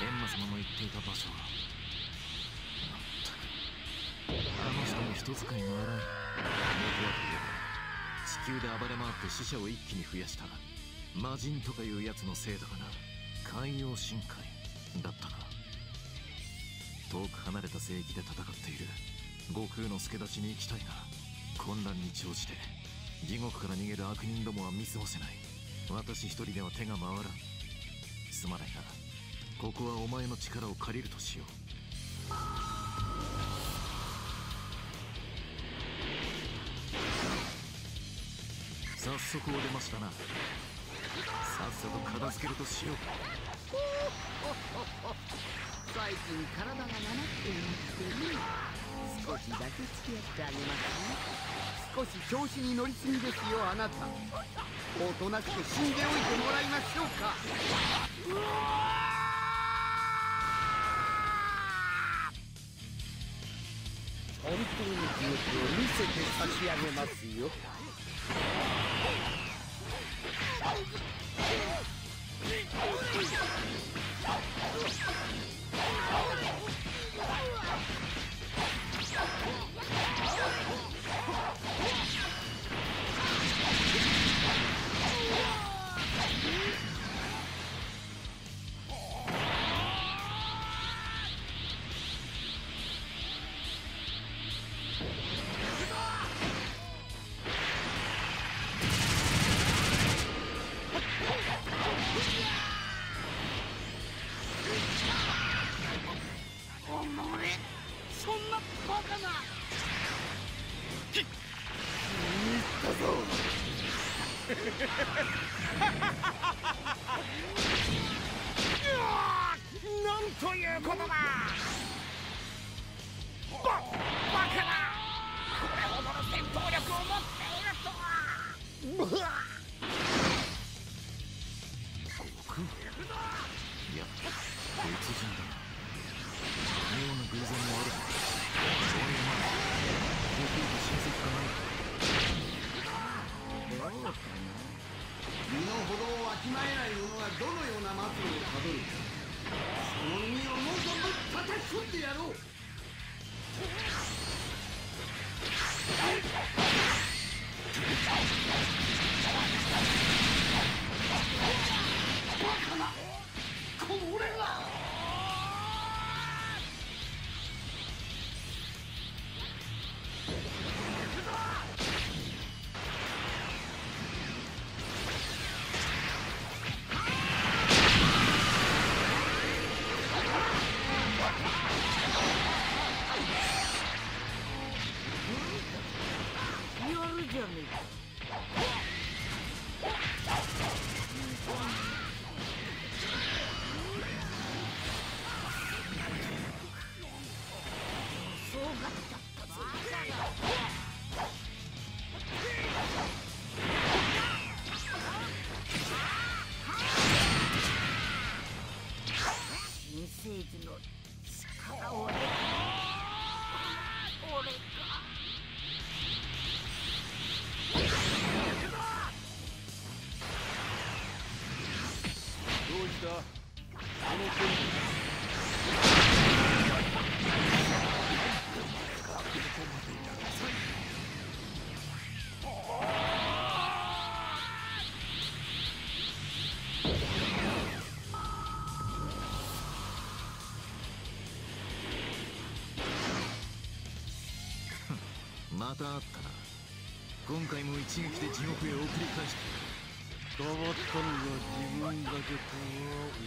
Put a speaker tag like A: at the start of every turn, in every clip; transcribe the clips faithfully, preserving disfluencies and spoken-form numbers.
A: エンマ様の言っていた場所は。まったくあの人の人使いが荒い。僕はといえば地球で暴れ回って死者を一気に増やした魔人とかいうやつのせいだかな。海洋深海だったか。遠く離れた聖域で戦っている悟空の助太刀に行きたいが、混乱に乗じて地獄から逃げる悪人どもは見過ごせない。私一人では手が回らん。すまないがここはお前の力を借りるとしよう。早速お出ましたな。さっさと片付けるとしよう。
B: 最近体がなまっていってね、少しだけ付き合ってあげますね。少し調子に乗りすぎですよ、あなた。おとなしく死んでおいてもらいましょうか。うわー、本当に記憶を見せて差し上げますよ。なんということだ。バ、バカな。これほどの戦闘力を持っているとは。うわっ、
A: 悟空。いや別人だな。妙な偶然もある。そういう前悟空と親戚かないか。
B: どうかな。身の程をわきまえない者はどのような末路をたどるか。その身をもぞぶっ叩き込んでやろう。バカな、これが。
A: またあったな。今回も一撃で地獄へ送り返して
C: 変わったのが自分だけとは思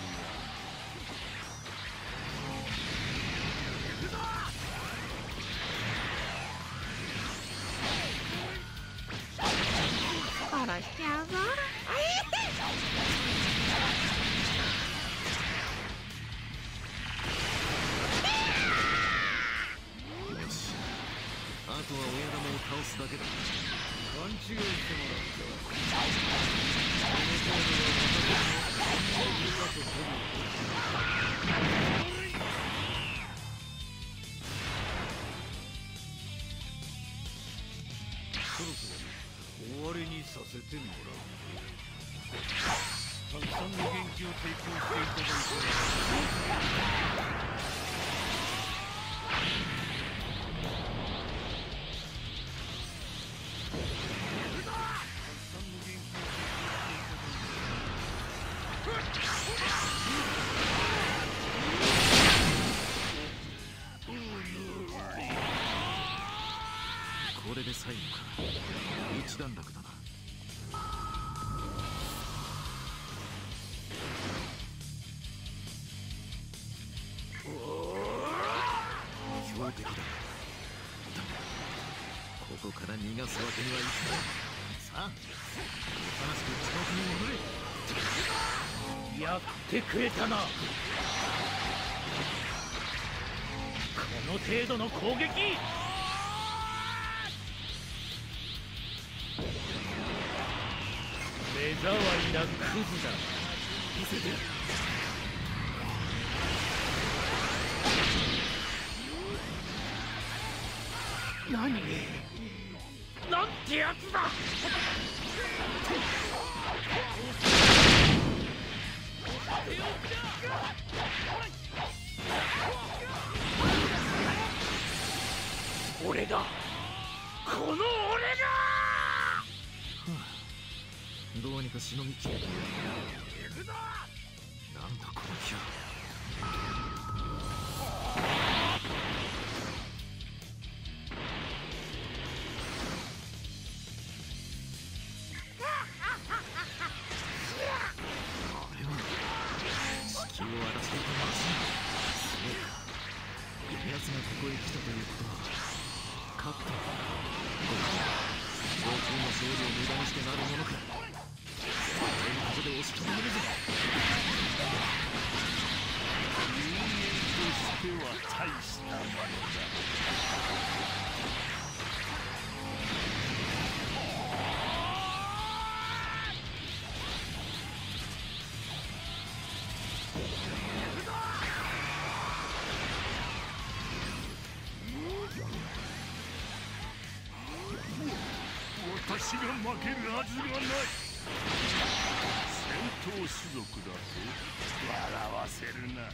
D: 殺しちゃうぞ。
A: よし、あとは親玉を倒すだけだ。
C: 勘違いしてもらった。そろそろ終わりにさせてもらう。 たくさんの元気を提供していただいて
A: これで最後か。一段落だな。標的だ。だがここから逃がすわけにはいかない。さあ、おとなしく遅刻に戻れ。
C: やってくれたな。この程度の攻撃、目障りなクズだ。見せて。何？なんてやつだ。俺だ、この俺だ。
A: どうにかしのぎきれたよ。なんだこの気は。あれは地球を荒らしていたマシン。そうか、奴がここへ来たということは勝ったのか。僕は暴風の勝利を無駄にしてなるものか。ここで押し止めるぞ。
C: 人間としては大したものだ。私が負けるはずがない。戦闘種族だと笑わせるな。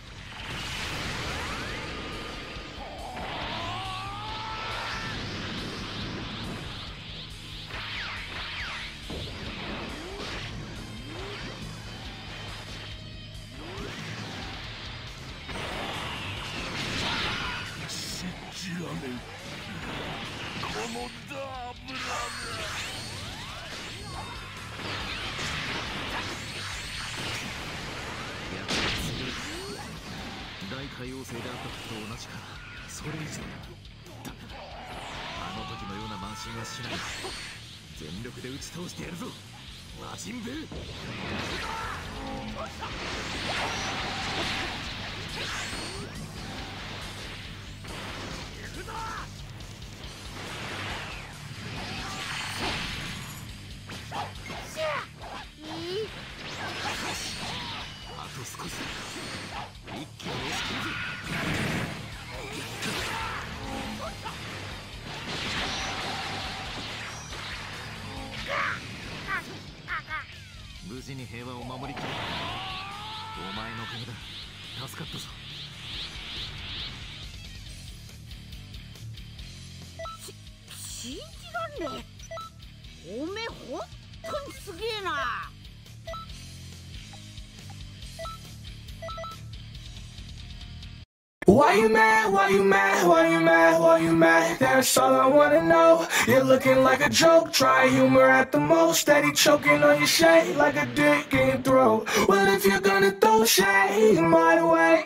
C: 信じられん。このダーブラが
A: 大海王星であった時と同じか、それ以上だ。だがあの時のような慢心はしない。全力で打ち倒してやるぞ魔人ブー。あと少し一気に押し切るぞ。無事に平和を守りきれた。お前のおかげだ。助かったぞ。
D: し信じらんねえ。おめえほんとにすげえな。
E: Why you mad? Why you mad? Why you mad? Why you mad? That's all I wanna know. You're looking like a joke. Try humor at the most. Steady choking on your shade like a dick in your throat. Well, if you're gonna throw shade my way,